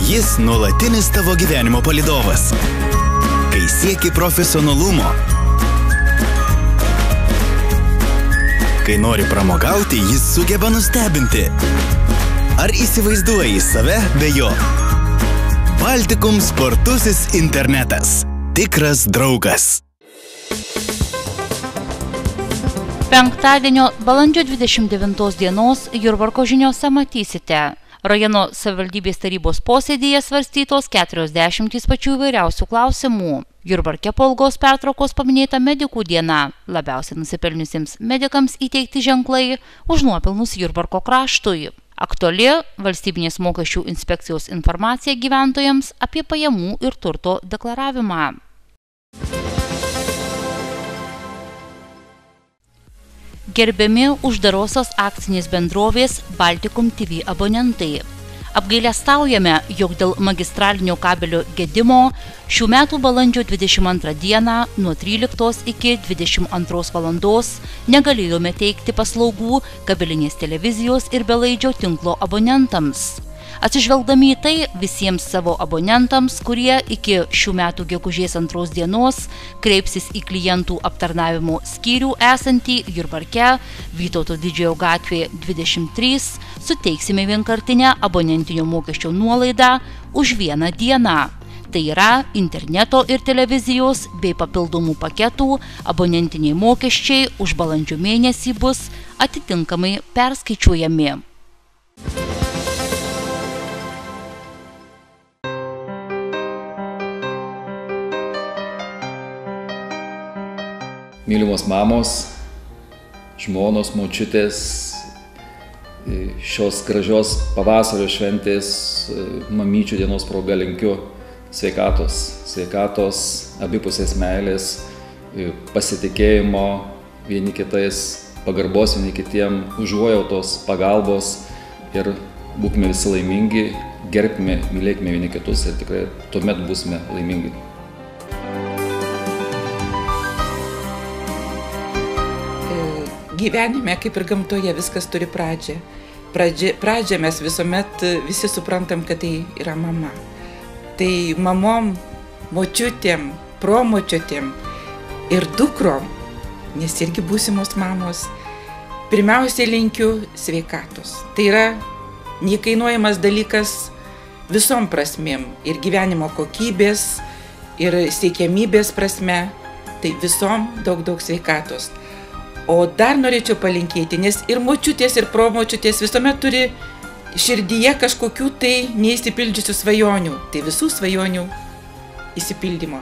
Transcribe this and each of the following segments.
Jis nuolatinis tavo gyvenimo palydovas. Kai sieki profesionalumo, kai nori pramogauti, jis sugeba nustebinti. Ar įsivaizduoji save be jo? Baltikum spartusis internetas. Tikras draugas. Penktadienio balandžio 29 dienos Jurbarko žiniose matysite. Rajono savivaldybės tarybos posėdėje svarstytos 40 pačių įvairiausių klausimų. Jurbarke po ilgos pertraukos paminėta medikų diena. Labiausiai nusipelniusiems medikams įteikti ženklai už nuopelnus Jurbarko kraštui. Aktuali valstybinės mokesčių inspekcijos informacija gyventojams apie pajamų ir turto deklaravimą. Gerbiami uždarosios akcinės bendrovės Baltikum TV abonentai. Apgailestaujame, jog dėl magistralinio kabelio gedimo šių metų balandžio 22 dieną nuo 13 iki 22 valandos negalėjome teikti paslaugų kabelinės televizijos ir belaidžio tinklo abonentams. Atsižvelgdami į tai visiems savo abonentams, kurie iki šių metų gegužės 2 dienos kreipsis į klientų aptarnavimo skyrių esantį Jurbarke, Vytauto Didžiojo gatvėje 23, suteiksime vienkartinę abonentinio mokesčio nuolaidą už vieną dieną. Tai yra interneto ir televizijos bei papildomų paketų abonentiniai mokesčiai už balandžio mėnesį bus atitinkamai perskaičiuojami. Mylimos mamos, žmonos, močiutės, šios gražios pavasario šventės, mamyčių dienos proga linkiu sveikatos. Sveikatos, abipusės meilės, pasitikėjimo vieni kitais, pagarbos vieni kitiem, užuojautos, pagalbos ir būkime visi laimingi, gerbkime, mylėkime vieni kitus ir tikrai tuomet būsime laimingi. Gyvenime, kaip ir gamtoje, viskas turi pradžią. Pradžią mes visuomet visi suprantam, kad tai yra mama. Tai mamom, močiutėm, promočiutėm ir dukrom, nes irgi būsimos mamos, pirmiausiai linkiu sveikatos. Tai yra nekainuojamas dalykas visom prasmėm, ir gyvenimo kokybės, ir siekiamybės prasme, tai visom daug sveikatos. O dar norėčiau palinkėti, nes ir močiutės, ir promočiutės visuomet turi širdyje kažkokių tai neįsipildžiusių svajonių. Tai visų svajonių įsipildymo.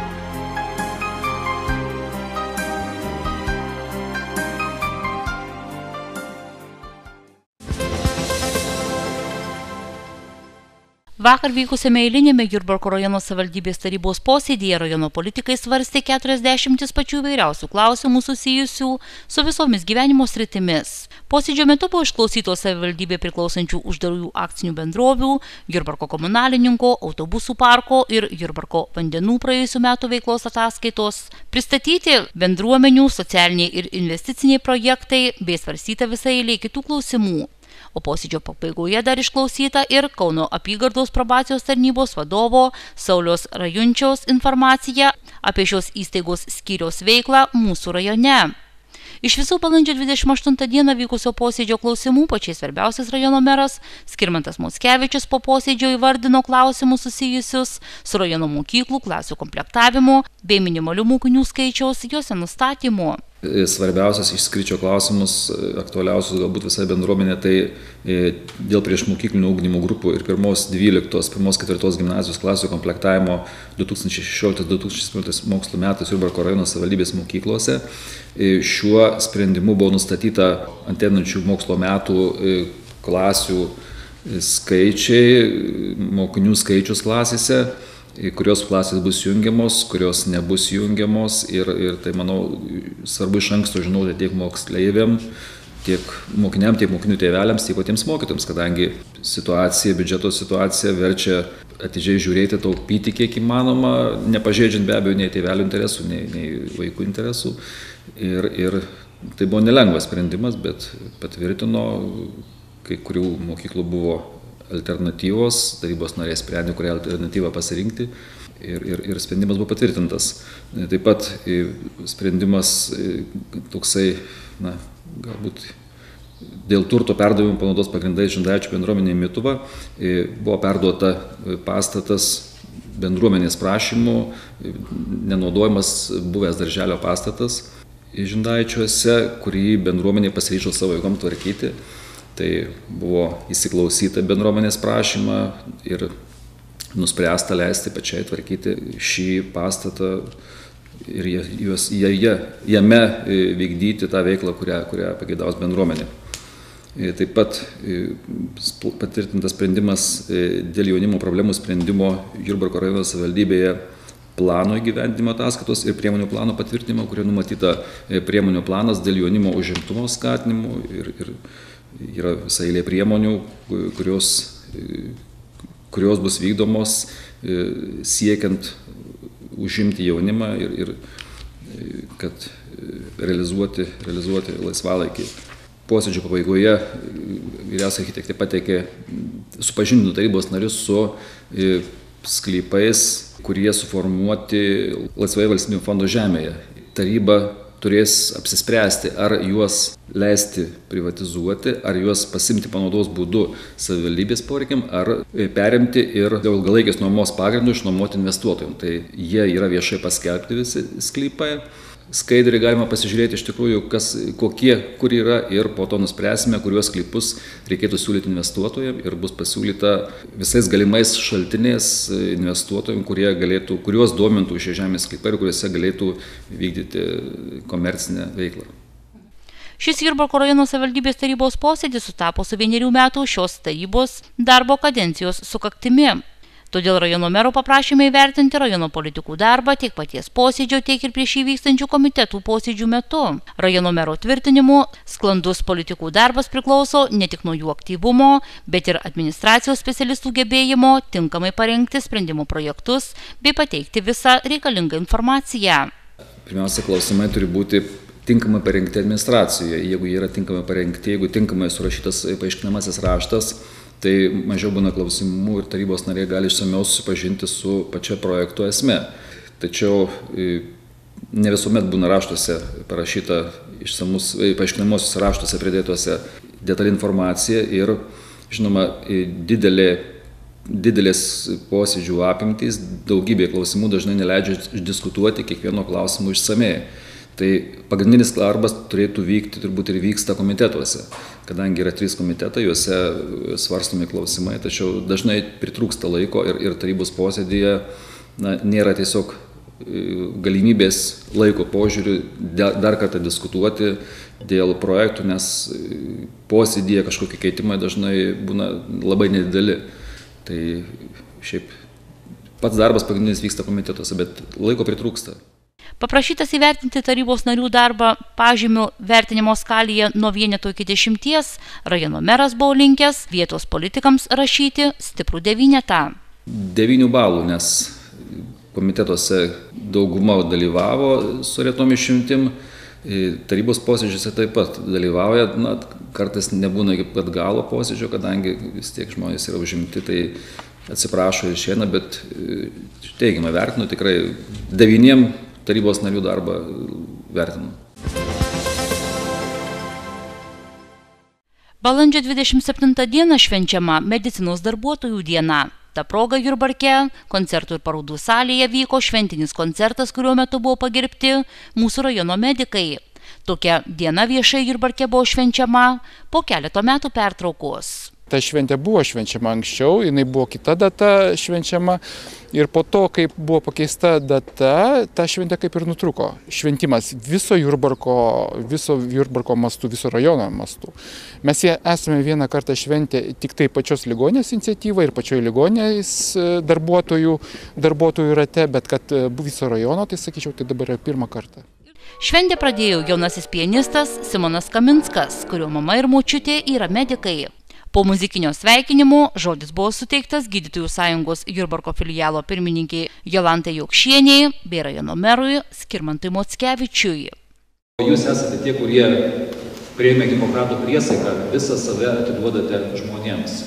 Vakar vykusiame eilinėme Jurbarko rajono savivaldybės tarybos posėdėje rajono politikai svarstė 40 pačių įvairiausių klausimų susijusių su visomis gyvenimo sritimis. Posėdžio metu buvo išklausytos savivaldybė priklausančių uždarųjų akcinių bendrovių, Jurbarko komunalininko, autobusų parko ir Jurbarko vandenų praėjusių metų veiklos ataskaitos, pristatyti bendruomenių, socialiniai ir investiciniai projektai bei svarstyta visai eilė kitų klausimų. O posėdžio pabaigoje dar išklausyta ir Kauno apygardos probacijos tarnybos vadovo Sauliaus Rajunčiaus informacija apie šios įstaigos skyriaus veiklą mūsų rajone. Iš visų balandžio 28 dieną vykusio posėdžio klausimų pačiais svarbiausias rajono meras Skirmantas Mockevičius po posėdžio įvardino klausimus susijusius su rajono mokyklų klasių komplektavimu bei minimalių mokinių skaičiaus juose nustatymu. Svarbiausias išskirčiau klausimus, aktualiausius galbūt visai bendruomenė, tai dėl priešmokyklinio ugdymo grupų ir pirmos 4 gimnazijos klasių komplektavimo 2016-2017 mokslo metais Jurbarko rajono savivaldybės mokyklose. Šiuo sprendimu buvo nustatyta ateinančių mokslo metų klasių skaičiai, mokinių skaičius klasėse, kurios klasės bus jungiamos, kurios nebus jungiamos ir tai, manau, svarbu iš anksto žinoti tiek moksleiviam, tiek mokiniam, tiek mokinių tėveliams, tiek patiems mokytojams, kadangi biudžeto situacija verčia atidžiai žiūrėti, taupyti kiek įmanoma, nepažeidžiant be abejo nei tėvelių interesų, nei vaikų interesų. Ir tai buvo nelengvas sprendimas, bet patvirtino, kai kurių mokyklų buvo alternatyvos, tarybos nariai sprendė, kurią alternatyvą pasirinkti ir sprendimas buvo patvirtintas. Taip pat sprendimas toksai, galbūt dėl turto perdavimo panaudos pagrindais Žindaičių bendruomenė Mituva buvo perduota pastatas bendruomenės prašymų, nenaudojamas buvęs darželio pastatas Žindaičiuose, kurį bendruomenė pasiryžo savo jėgom tvarkyti. Tai buvo įsiklausyta bendruomenės prašymą ir nuspręsta leisti pačiai tvarkyti šį pastatą ir jame vykdyti tą veiklą, kurią pageidaus bendruomenė. Taip pat patvirtintas sprendimas dėl jaunimo problemų sprendimo Jurbarko rajono savivaldybėje plano įgyvendinimo ataskaitos ir priemonių plano patvirtinimo, kurio numatyta priemonių planas dėl jaunimo užimtumo skatinimo ir yra visai eilė priemonių, kurios bus vykdomos siekiant užimti jaunimą ir kad realizuoti laisvalaikį. Posėdžio pabaigoje vyriausia architektė pateikė supažindino tarybos narius su sklypais, kurie suformuoti laisvai valstybinio fondo žemėje. Taryba turės apsispręsti, ar juos leisti privatizuoti, ar juos pasimti panaudos būdu savivaldybės poreikiam, ar perimti ir dėl ilgalaikės nuomos pagrindų išnuomoti investuotojams. Tai jie yra viešai paskelbti visi sklypai. Skaidriai galima pasižiūrėti iš tikrųjų, kur yra ir po to nuspręsime, kuriuos sklypus reikėtų siūlyti investuotojams ir bus pasiūlyta visais galimais šaltiniais investuotojams, kuriuos domintų šie žemės sklypai ir kuriuose galėtų vykdyti komercinę veiklą. Šis Jurbarko rajono savivaldybės tarybos posėdis sutapo su 1 metų šios tarybos darbo kadencijos sukaktimi. Todėl rajono mero paprašėme įvertinti rajono politikų darbą tiek paties posėdžio, tiek ir prieš įvykstančių komitetų posėdžių metu. Rajono mero tvirtinimu, sklandus politikų darbas priklauso ne tik nuo jų aktyvumo, bet ir administracijos specialistų gebėjimo tinkamai parengti sprendimų projektus bei pateikti visą reikalingą informaciją. Pirmiausia, klausimai turi būti tinkamai parengti administracijoje. Jeigu jie yra tinkamai parengti, jeigu tinkamai surašytas paaiškinamasis raštas, tai mažiau būna klausimų ir tarybos nariai gali išsamiau susipažinti su pačia projekto esme. Tačiau ne visuomet būna raštuose parašyta išsamus, paaiškinamosios raštuose pridėtuose detali informacija ir, žinoma, didelės posėdžių apimtys, daugybė klausimų dažnai neleidžia diskutuoti kiekvieno klausimų išsamei. Tai pagrindinis darbas turėtų vykti, turbūt ir vyksta komitetuose, kadangi yra 3 komitetai, juose svarstomi klausimai, tačiau dažnai pritrūksta laiko ir tarybos posėdėje nėra tiesiog galimybės laiko požiūrių dar kartą diskutuoti dėl projektų, nes posėdėje kažkokie keitimai dažnai būna labai nedideli. Tai šiaip pats darbas pagrindinis vyksta komitetuose, bet laiko pritrūksta. Paprašytas įvertinti tarybos narių darbą pažymių vertinimo skalėje nuo 1 iki 10, rajono meras buvo linkęs vietos politikams rašyti stiprų 9. 9 balų, nes komitetuose dauguma dalyvavo su retom išimtim, tarybos posėdžiuose taip pat dalyvauja, kartais nebūna iki pat galo posėdžio, kadangi vis tiek žmonės yra užimti, tai atsiprašo ir išeina, bet teigiamai vertinu, tikrai 9 tarybos narių darbą vertinu. Balandžio 27 dieną švenčiama medicinos darbuotojų diena. Ta proga Jurbarke koncertų ir parodų salėje vyko šventinis koncertas, kurio metu buvo pagerbti mūsų rajono medikai. Tokia diena viešai Jurbarke buvo švenčiama po keleto metų pertraukos. Ta šventė buvo švenčiama anksčiau, jinai buvo kita data švenčiama ir po to, kaip buvo pakeista data, ta šventė kaip ir nutruko. Šventimas viso Jurbarko mastu, viso rajono mastu. Mes esame vieną kartą šventę tik tai pačios ligoninės iniciatyvą ir pačioje ligoninės darbuotojų rate, bet kad viso rajono, tai sakyčiau, tai dabar yra pirmą kartą. Šventę pradėjo jaunasis pianistas Simonas Kaminskas, kurio mama ir močiutė yra medikai. Po muzikinio sveikinimo žodis buvo suteiktas Gydytojų sąjungos Jurbarko filialo pirmininkiai Jolantai Jokšienei bei rajono merui Skirmantui Mockevičiui. Jūs esate tie, kurie priėmė Hipokrato priesaiką, visą save atiduodate žmonėms.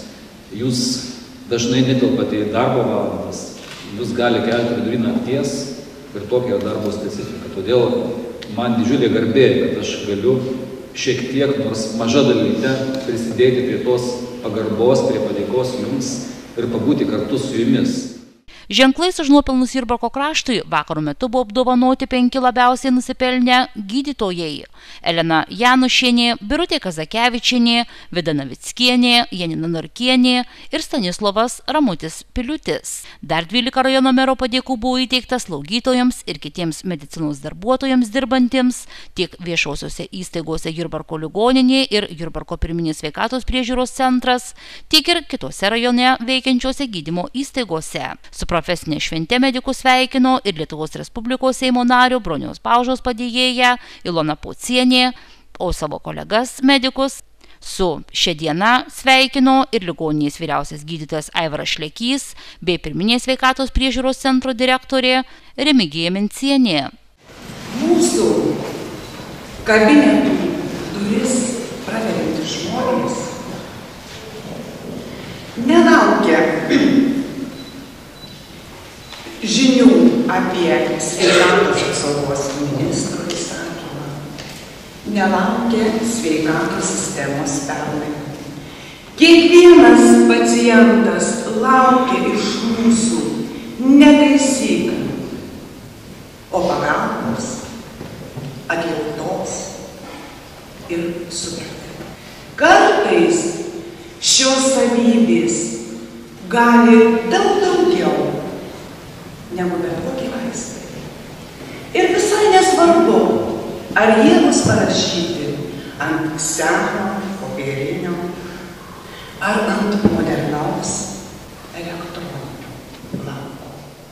jūs dažnai netelpate į darbo valandas, jūs gali kelti vidury nakties ir tokia darbo specifika. Todėl man didžiulė garbė, kad aš galiu šiek tiek, nors maža dalyte, prisidėti prie tos pagarbos, prie padėkos jums ir pabūti kartu su jumis. Ženklais už nuopelnus Jurbarko kraštui vakaro metu buvo apdovanoti 5 labiausiai nusipelnę gydytojai: Elena Janušienė, Birutė Kazakevičienė, Vida Navickienė, Janina Norkienė ir Stanislovas Ramutis Piliutis. Dar 12 rajono mero padėkų buvo įteikta slaugytojams ir kitiems medicinos darbuotojams dirbantiems tiek viešosiuose įstaigose Jurbarko ligoninė ir Jurbarko pirminės sveikatos priežiūros centras, tiek ir kitose rajone veikiančiose gydymo įstaigose. Su profesinė švente medikus sveikino ir Lietuvos Respublikos Seimo nario Broniaus Paužos padėjėja Ilona Pocienė, o savo kolegas medikus su šia diena sveikino ir ligoninės vyriausias gydytojas Aivaras Šlekys bei pirminės sveikatos priežiūros centro direktorė Remigija Mencienė. Mūsų kabinetų duris praveriantys žmonės nelaukia žinių apie sveikatos apsaugos ministro įsakymą, nelaukia sveikatos sistemos permainų. Kiekvienas pacientas laukia iš mūsų ne taisyklių, o pagalbos, atjautos ir supratimo. Kartais šios savybės gali daug daugiau negu bet kokie vaistai. Ir visai nesvarbu, ar jie bus parašyti ant seno popierinio, ar ant modernaus elektroninio lapo.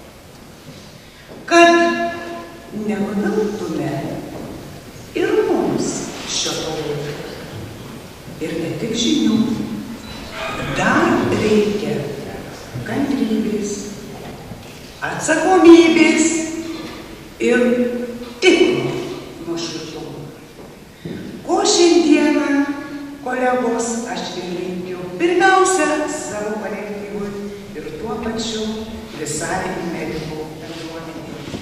Kad nenuviltume ir mums šio laiko. Ir ne tik žinių, dar reikia kantrybės, atsakomybės ir tikro nuoširdumo. Ko šiandieną, kolegos, aš ir linkiu pirmiausia savo kolektyvui ir tuo pačiu visai medikų bendruomenei.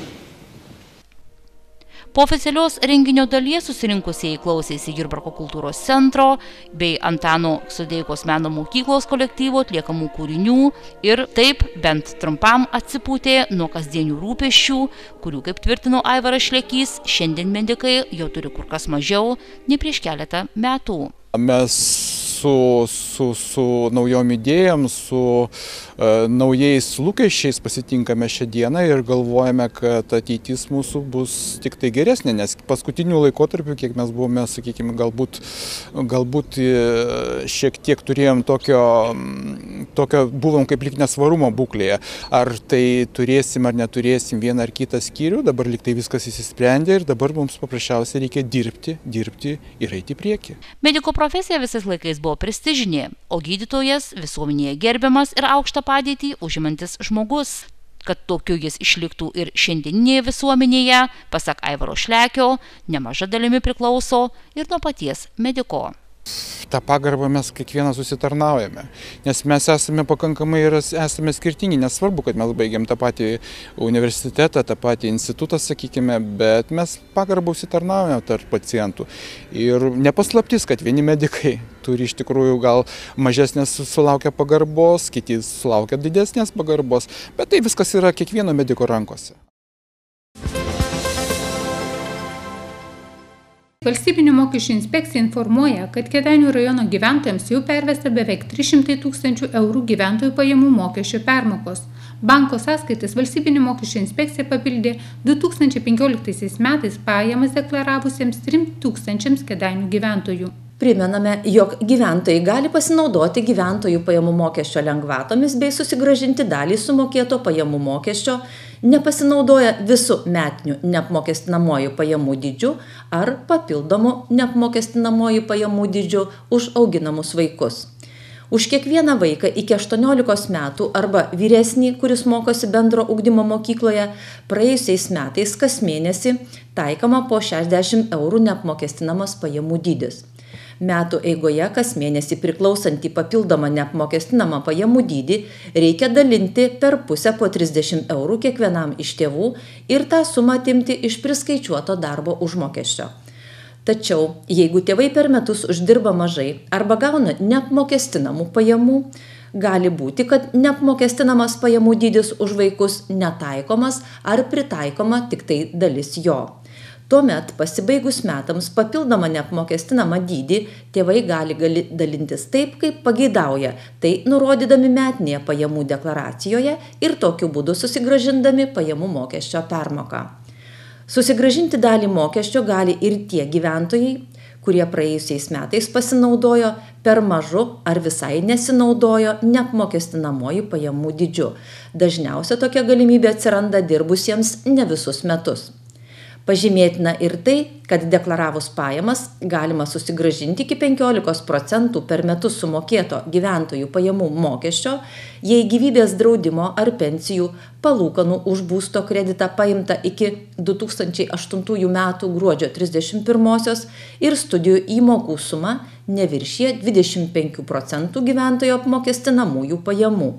Po oficialios renginio dalies susirinkusieji klausėsi Jurbarko kultūros centro bei Antano Sodeikos meno mokyklos kolektyvo atliekamų kūrinių ir taip bent trumpam atsipūtė nuo kasdienių rūpesčių, kurių, kaip tvirtino Aivaras Šlekys, šiandien medikai jau turi kur kas mažiau nei prieš keletą metų. Mes su naujom idėjom, su naujais lūkesčiais pasitinkame šią dieną ir galvojame, kad ateitis mūsų bus tik tai geresnė, nes paskutinių laikotarpių, kiek mes buvome, sakykime, galbūt šiek tiek turėjom tokio buvom kaip lyg nesvarumo būklėje. Ar tai turėsim ar neturėsim vieną ar kitą skyrių, dabar lyg tai viskas įsisprendė ir dabar mums paprasčiausiai reikia dirbti ir eiti į priekį. Mediko profesija visais laikais buvo prestižinė, o gydytojas visuomenėje gerbiamas ir aukštą padėtį užimantis žmogus. Kad tokiu jis išliktų ir šiandieninėje visuomenėje, pasak Aivaro Šlekio, nemaža dalimi priklauso ir nuo paties mediko. tą pagarbą mes kiekvienas susitarnaujame, nes mes esame pakankamai ir esame skirtingi, nesvarbu, kad mes baigėm tą patį universitetą, tą patį institutą, sakykime, bet mes pagarbą susitarnaujame tarp pacientų. Ir nepaslaptis, kad vieni medikai turi iš tikrųjų gal mažesnės sulaukia pagarbos, kiti sulaukia didesnės pagarbos, bet tai viskas yra kiekvieno mediko rankose. Valstybinė mokesčių inspekcija informuoja, kad Kėdainių rajono gyventojams jau pervesta beveik 300 000 eurų gyventojų pajamų mokesčio permokos. Banko sąskaitas Valstybinė mokesčių inspekcija papildė 2015 metais pajamas deklaravusiems 3 000 Kėdainių gyventojų. Primename, jog gyventojai gali pasinaudoti gyventojų pajamų mokesčio lengvatomis bei susigrąžinti dalį sumokėto pajamų mokesčio, nepasinaudoja visų metinių neapmokestinamuoju pajamų dydžiu ar papildomų neapmokestinamuoju pajamų dydžiu už auginamus vaikus. Už kiekvieną vaiką iki 18 metų arba vyresnį, kuris mokosi bendro ugdymo mokykloje, praėjusiais metais kas mėnesį taikoma po 60 eurų neapmokestinamas pajamų dydis. Metų eigoje kas mėnesį priklausantį papildomą neapmokestinamą pajamų dydį reikia dalinti per pusę po 30 eurų kiekvienam iš tėvų ir tą sumą atimti iš priskaičiuoto darbo užmokesčio. Tačiau, jeigu tėvai per metus uždirba mažai arba gauna neapmokestinamų pajamų, gali būti, kad neapmokestinamas pajamų dydis už vaikus netaikomas ar pritaikoma tik tai dalis jo. Tuomet, pasibaigus metams, papildomą neapmokestinamą dydį tėvai gali dalintis taip, kaip pageidauja, tai nurodydami metinėje pajamų deklaracijoje ir tokiu būdu susigrąžindami pajamų mokesčio permoką. Susigrąžinti dalį mokesčio gali ir tie gyventojai, kurie praėjusiais metais pasinaudojo per mažu ar visai nesinaudojo neapmokestinamuoju pajamų dydžiu. Dažniausia tokia galimybė atsiranda dirbusiems ne visus metus. Pažymėtina ir tai, kad deklaravus pajamas galima susigrąžinti iki 15% per metus sumokėto gyventojų pajamų mokesčio, jei gyvybės draudimo ar pensijų palūkanų už būsto kreditą paimta iki 2008 metų gruodžio 31 ir studijų įmokų suma neviršija 25% gyventojų apmokestinamųjų pajamų.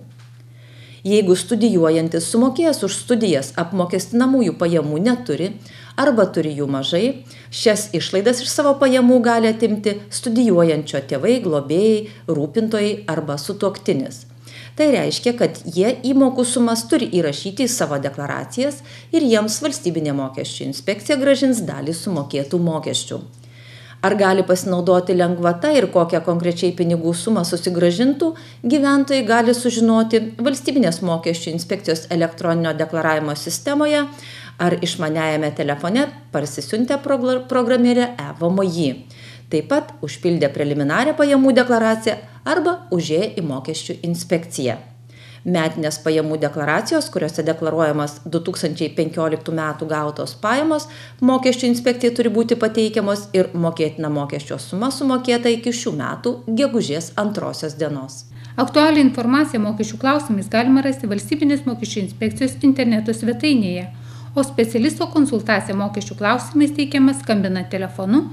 Jeigu studijuojantis sumokėjęs už studijas apmokestinamųjų pajamų neturi arba turi jų mažai, šias išlaidas iš savo pajamų gali atimti studijuojančio tėvai, globėjai, rūpintojai arba sutuoktinis. Tai reiškia, kad jie įmokų sumas turi įrašyti į savo deklaracijas ir jiems valstybinė mokesčių inspekcija grąžins dalį sumokėtų mokesčių. Ar gali pasinaudoti lengvata ir kokią konkrečiai pinigų sumą susigrąžintų, gyventojai gali sužinoti valstybinės mokesčių inspekcijos elektroninio deklaravimo sistemoje ar išmaniajame telefone parsisiuntę programėlę e-VMI. Taip pat užpildę preliminarią pajamų deklaraciją arba užėję į mokesčių inspekciją. Metinės pajamų deklaracijos, kuriuose deklaruojamas 2015 metų gautos pajamos, mokesčių inspekcijai turi būti pateikiamos ir mokėtina mokesčio suma sumokėta iki šių metų gegužės 2 dienos. Aktualią informaciją mokesčių klausimais galima rasti Valstybinės mokesčių inspekcijos interneto svetainėje, o specialisto konsultacija mokesčių klausimais teikiama skambinant telefonu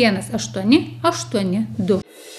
1882.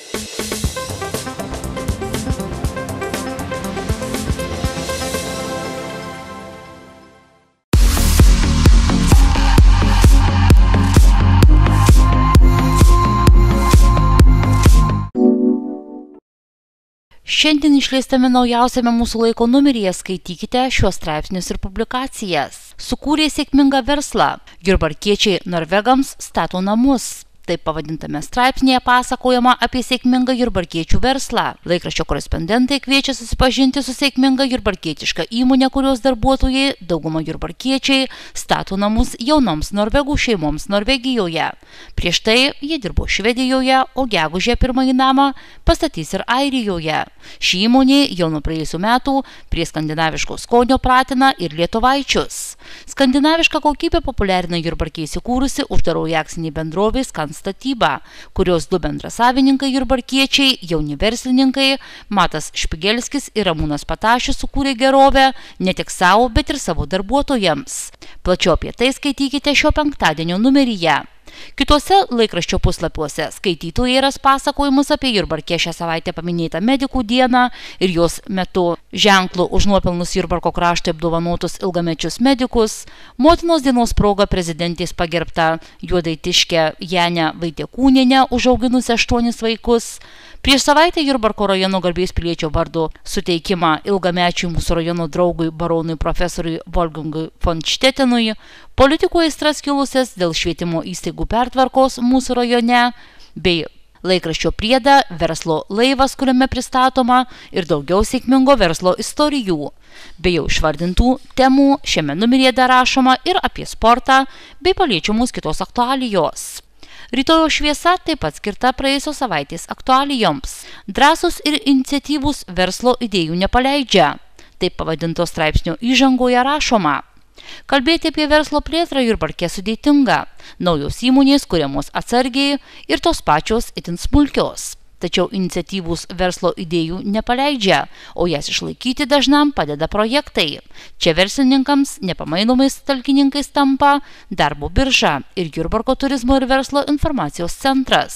Šiandien išleistame naujausiame mūsų laiko numeryje skaitykite šios straipsnius ir publikacijas. Sukūrė sėkmingą verslą. Jurbarkiečiai norvegams stato namus. Taip pavadintame straipsnėje pasakojama apie sėkmingą jurbarkiečių verslą. Laikraščio korespondentai kviečia susipažinti su sėkminga jurbarkietiška įmonė, kurios darbuotojai, dauguma jurbarkiečiai, stato namus jaunoms norvegų šeimoms Norvegijoje. Prieš tai jie dirbo Švedijoje, o gegužę pirmąjį namą pastatys ir Airijoje. Ši įmonė jau nuo praėjusių metų prie skandinaviško skonio pratina ir lietuvaičius. Skandinavišką kokybę populiarina Jurbarke įsikūrusi uždaroji akcinė bendrovė Skan Statyba, kurios du bendrasavininkai jurbarkiečiai, jauni verslininkai Matas Špigelskis ir Ramūnas Patašius sukūrė gerovę ne tik savo, bet ir savo darbuotojams. Plačiau apie tai skaitykite šio penktadienio numeryje. Kitose laikraščio puslapiuose skaitytojai ras pasakojimus apie Jurbarke šią savaitę paminėtą medikų dieną ir jos metu ženklų už nuopelnus Jurbarko kraštui apdovanotus ilgamečius medikus, motinos dienos proga prezidentės pagerbta juodaitiškę Janę Vaitiekūnienę užauginusią 8 vaikus, prieš savaitę Jurbarko rajono garbės piliečio vardo suteikimą ilgamečiui mūsų rajono draugui baronui profesoriui Wolfgangui von Štetinui, politikų aistras kilusias dėl švietimo įstaigų pertvarkos mūsų rajone, bei laikraščio priedą verslo laivas, kuriame pristatoma ir daugiau sėkmingo verslo istorijų. Be jau išvardintų temų šiame numeryje dar rašoma ir apie sportą, bei paliečiamos kitos aktualijos. Rytojo šviesa taip pat skirta praėjusios savaitės aktualijoms. Drąsūs ir iniciatyvūs verslo idėjų nepaleidžia. Taip pavadinto straipsnio įžangoje rašoma. Kalbėti apie verslo plėtrą Jurbarke sudėtinga. Naujos įmonės kuriamos atsargiai ir tos pačios itin smulkios. Tačiau iniciatyvūs verslo idėjų nepaleidžia, o jas išlaikyti dažnam padeda projektai. Čia verslininkams nepamainomais talkininkais tampa darbo birža ir Jurbarko turizmo ir verslo informacijos centras.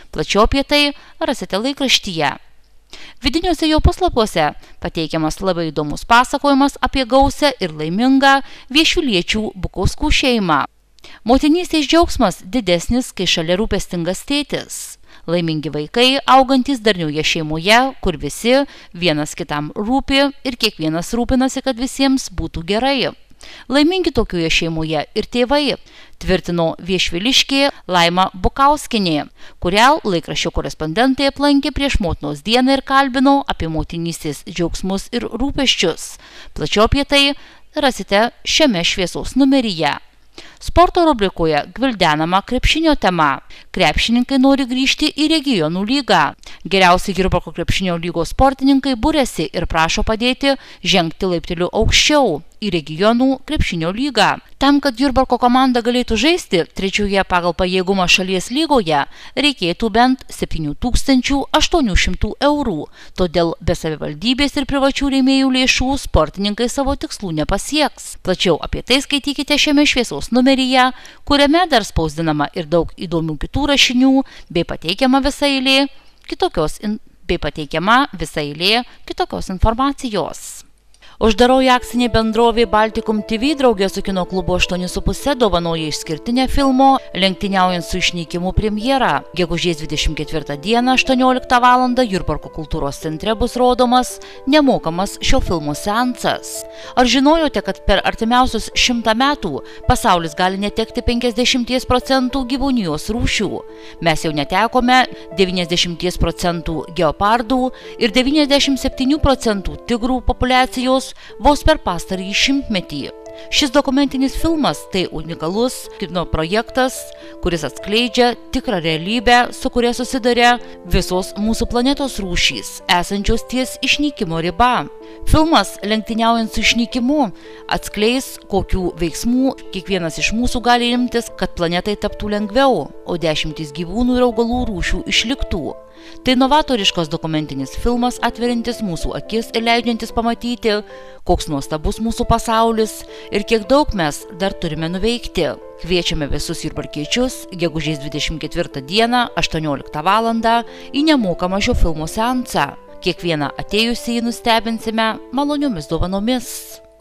Plačiau apie tai rasite laikraštyje. Vidiniuose jo puslapiuose pateikiamas labai įdomus pasakojimas apie gausę ir laimingą Viešviliečių Bukauskų šeimą. Motinystės džiaugsmas didesnis, kai šalia rūpestingas tėtis. Laimingi vaikai, augantys darnioje šeimoje, kur visi vienas kitam rūpi ir kiekvienas rūpinasi, kad visiems būtų gerai. Laimingi tokioje šeimoje ir tėvai, tvirtino viešviliškė Laima Bukauskienė, kurią laikraščio korespondentai aplankė prieš motinos dieną ir kalbino apie motinystės džiaugsmus ir rūpesčius. Plačiau apie tai rasite šiame šviesos numeryje. Sporto rubrikoje gvildenama krepšinio tema. Krepšininkai nori grįžti į regionų lygą. Geriausi Jurbarko krepšinio lygos sportininkai būrėsi ir prašo padėti žengti laipteliu aukščiau į regionų krepšinio lygą. Tam, kad Jurbarko komanda galėtų žaisti trečioje pagal pajėgumą šalies lygoje, reikėtų bent 7 800 eurų. Todėl be savivaldybės ir privačių rėmėjų lėšų sportininkai savo tikslų nepasieks. Plačiau apie tai skaitykite šiame šviesos numeryje, kuriame dar spausdinama ir daug įdomių kitų rašinių, bei pateikiama visa eilė kitokios informacijos. Uždaroji akcinė bendrovė Baltikum TV draugė su kino klubu 8,5 dovanoja išskirtinę filmo Lenktyniaujant su išnykimu premjerą. Gegužės 24 dieną 18 val. Jurbarko kultūros centre bus rodomas nemokamas šio filmo seansas. Ar žinojote, kad per artimiausius 100 metų pasaulis gali netekti 50% gyvūnijos rūšių? Mes jau netekome 90% geopardų ir 97% tigrų populiacijos vos per pastarąjį šimtmetį. Šis dokumentinis filmas tai unikalus kino projektas, kuris atskleidžia tikrą realybę, su kuria susiduria visos mūsų planetos rūšys, esančios ties išnykimo riba. Filmas Lenktyniaujant su išnykimu atskleis, kokių veiksmų kiekvienas iš mūsų gali imtis, kad planetai taptų lengviau, o 10 gyvūnų ir augalų rūšių išliktų. Tai novatoriškas dokumentinis filmas, atveriantis mūsų akis ir leidžiantis pamatyti, koks nuostabus mūsų pasaulis ir kiek daug mes dar turime nuveikti. Kviečiame visus jurbarkiečius gegužės 24 dieną 18 val. Į nemokamą šio filmo seansą. Kiekvieną atėjusį nustebinsime maloniomis dovanomis.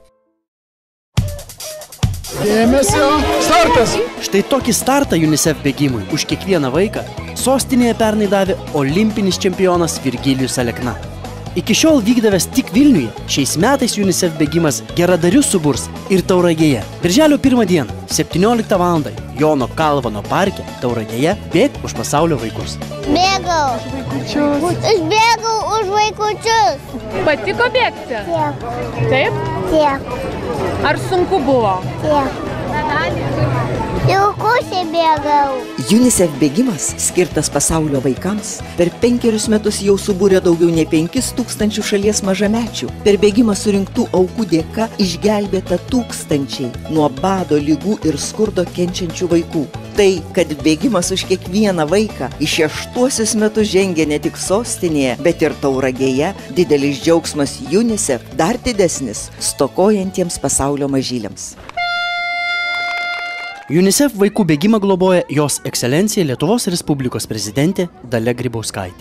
Dėmesio, startas! Štai tokį startą UNICEF bėgimui už kiekvieną vaiką sostinėje pernai davė olimpinis čempionas Virgilijus Alekna. Iki šiol vykdavęs tik Vilniuje, šiais metais UNICEF bėgimas geradarius suburs ir Tauragėje. Birželio 1 dieną, 17 val. Jono Kalvano parke, Tauragėje, bėk už pasaulio vaikus. Bėgau. Aš bėgau už vaikučius. Patiko bėgti? Taip. Taip? Ar sunku buvo? Taip. Jaukusiai bėgau. UNICEF bėgimas, skirtas pasaulio vaikams, per 5 metus jau subūrė daugiau nei 5000 šalies mažamečių. Per bėgimą surinktų aukų dėka išgelbėta tūkstančiai nuo bado, ligų ir skurdo kenčiančių vaikų. Tai, kad bėgimas už kiekvieną vaiką į 6 metus žengia ne tik sostinėje, bet ir Tauragėje, didelis džiaugsmas UNICEF, dar didesnis stokojantiems pasaulio mažyliams. UNICEF vaikų bėgimą globoja jos ekscelencija Lietuvos Respublikos prezidentė Dalia Grybauskaitė.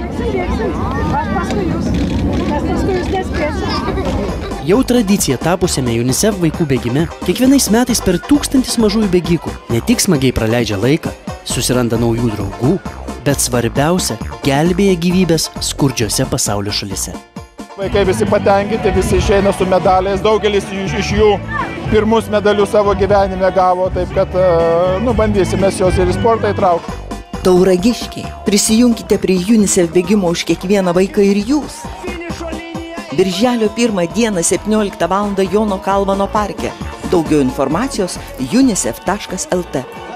Jau tradicija tapusiame UNICEF vaikų bėgime, kiekvienais metais per 1000 mažųjų bėgikų ne tik smagiai praleidžia laiką, susiranda naujų draugų, bet svarbiausia, gelbėja gyvybės skurdžiose pasaulio šalyse. Vaikai visi patenkinti, visi išeina su medaliais, daugelis iš jų pirmus medalius savo gyvenime gavo, taip kad bandysime juos ir į sportą įtraukti. Tauragiškiai, prisijunkite prie UNICEF bėgimo už kiekvieną vaiką ir jūs. Birželio 1 dieną 17 val. Jono Kalvano parke. Daugiau informacijos unicef.lt.